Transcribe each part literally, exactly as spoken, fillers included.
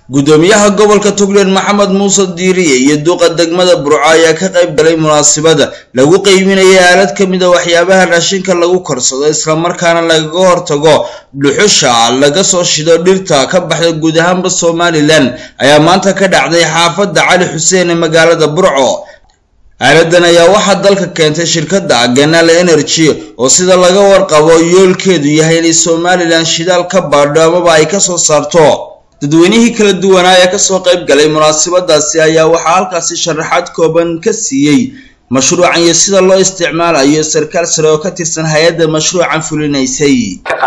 gudoomiyaha gobolka Togdheer Maxamed Muuse Diiriye iyo duqa degmada Burco ayaa ka qayb galay munaasabada lagu qiiminayay aalad kamid ah waxyaabaha raashinka lagu korsado isla markaana laga hortago dhuxusha laga soo shido dhirta ka baxda guud ahaan Soomaaliland ayaa maanta ka dhacday xaafadda Cali Xuseen ee magaalada Burco. aaladan ayaa waxa dalka keentay shirkadda Ganal Energy oo sida laga warqabo yoolkeedu yahay in Soomaaliland shidaal ka baadho ama ay ka soo saarto. dadweynihii kala duwan ayaa ka soo qayb galay munaasabadaasi ayaa waxa halkaasi sharaxaad kooban ka siiyay mashruucan iyo sida loo isticmaalayo sarkaal sare oo ka tirsan hay'adda mashruucan fulinaysay.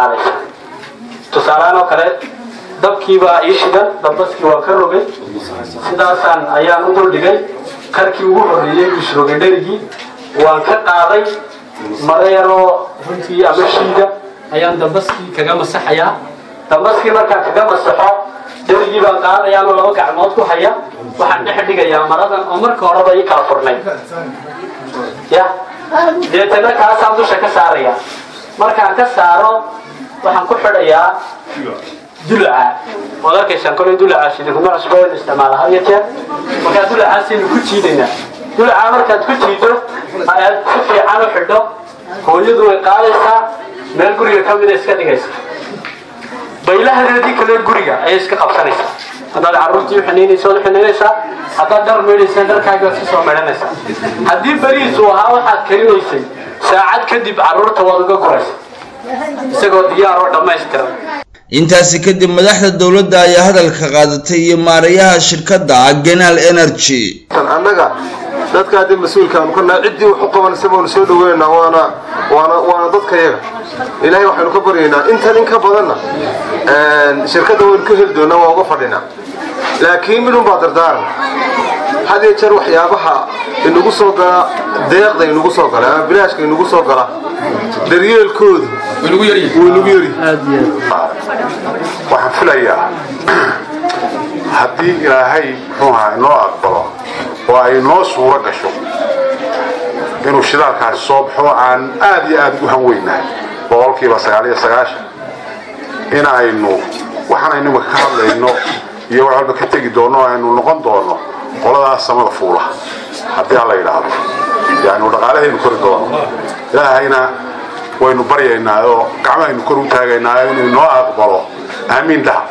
tusaalaano kale dabkiiba ay shidan dabbaskii waa ka rogay sidaasan ayaan u dul dhigay karkii ugu horeeyay bishroogay dherigii waan ka qaaday mareero runtii ama shiida ayaan dabbaskii kaga masaxayaa dabbaskii markaan kaga masaxo dherigii baan qaadayaa oo laba gacmood ku haya waxaan dhex dhigayaa maradan oo marka horeba ay kala furnay ya deetana kaasaan dusha ka saaraya markaan ka saaro waxaan ku xidhayaa dulaca walaalkaysan kale dulaca sidii kuma cusbeen isticmaalaha yeeteen marka dulaca si ku jiidina dulaca markaad ku jiido ayaad si fiican u xidho hooyadu way qaadaysaa meel guriga ka mid iska dhigaysaa baylahadeedii kale guriga ay iska qabsanaysaa hadaad carruurtii u xiniinayso u xiniinaysaa hadaad dhar meedhaysa dharkaaga si soo meedhanaysaa haddii bariis uu ahaa waxaad karinaysay saacad kadib carruurta waad uga guraysaa isagoo diyaar oo dhammaystiran. intaasi kadib madaxda dawladda ayaa hadalka qaadatay iyo maarayaha shirkadda Ganal Energy. annaga dadka hadii mas'uulkaan ku nahay cidii wax u qabanaysa oo soo dhaweynaa waana waana waana dadka iyaga ilaahay waxaanu ka baryaynaa inta in ka badanna een shirkadda waan ku heli doonaa waa uga fadhinaa laakiin midun baa dardaaran hadii jar waxyaabaha inagu soo gala deeqda inagu soo gala ama bilaashka inagu soo gala daryeelkooda inagu yari inagu yari aad iyo waxaan filayaa haddii ilaahay ruuxa inoo aqbalo oo ay noo suuro gasho inuu shidaalkaasi soo baxo aan aad iyo aad u hanweynahay boqolkiiba sagaal iyo sagaashan in aynu waxaan aynu ka hadlayno iyo wax walba ka tegi doono aynu noqon doono qoladaas samada fuula haddii alla yidhaahdo yani dhaqaalahaynu kori doono ilaahayna waynu baryaynaa oo gacmahaynu kor u taagaynaa inuu noo aqbalo amiin daha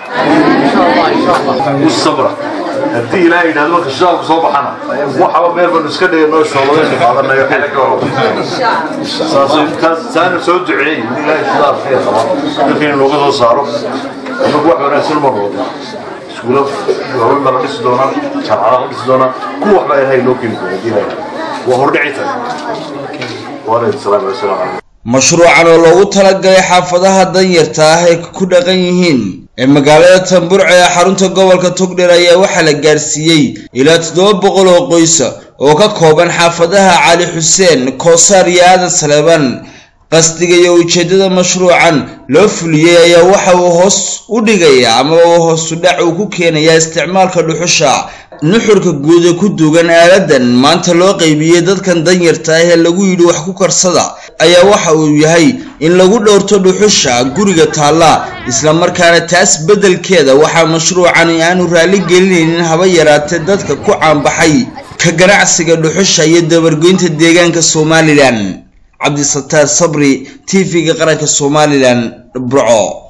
usabra haddii ilaahay yidhaahdo marka shidaalku soo baxana waxaba meel banu iska dhigay noo shoobadaynu qaadanayo saana soo duceeyey in ilaahay shidaal khayr qaba dadkaynu nooga soo saaro anagu wax wanaagsan uma roodna iskuulo haween baa la dhisi doonaa jaamacada la dhisi doonaa kuwa waxbaa ilaahay noo keeni doona haddii ilaahay waa hordhicita waaleykum salaam wasalaam. mashruucan oo loogu talagalay xaafadaha danyarta ah ee ku dhaqan yihiin ee magaalada Tamburco ee xarunta gobolka Togdheer ayaa waxa la gaarsiiyay ilaa toddoba boqol oo qoys oo ka kooban xaafadaha Cali Xuseen, Koosar iyo Aadan Saleeban. qasdiga iyo ujeedada mashruucan loo fuliyay ayaa waxa uu hoos u dhigayaa ama uu hoos u dhac uu ku keenayaa isticmaalka dhuxusha. nuxurka guud ee ku duugan aaladan maanta loo qaybiyay dadkan danyarta ah ee lagu yidhi wax ku karsada ayaa waxa uu yahay in lagu dhowrto dhuxusha guriga taala isla markaana taas bedelkeeda waxa mashruucan aanu raali gelinaynin haba yaraatee dadka ku caanbaxay ka ganacsiga dhuxusha iyo dabargoynta deegaanka Soomaaliland. Cabdi Sattaar Sabri, T V-ga qaranka Soomaaliland, Burco.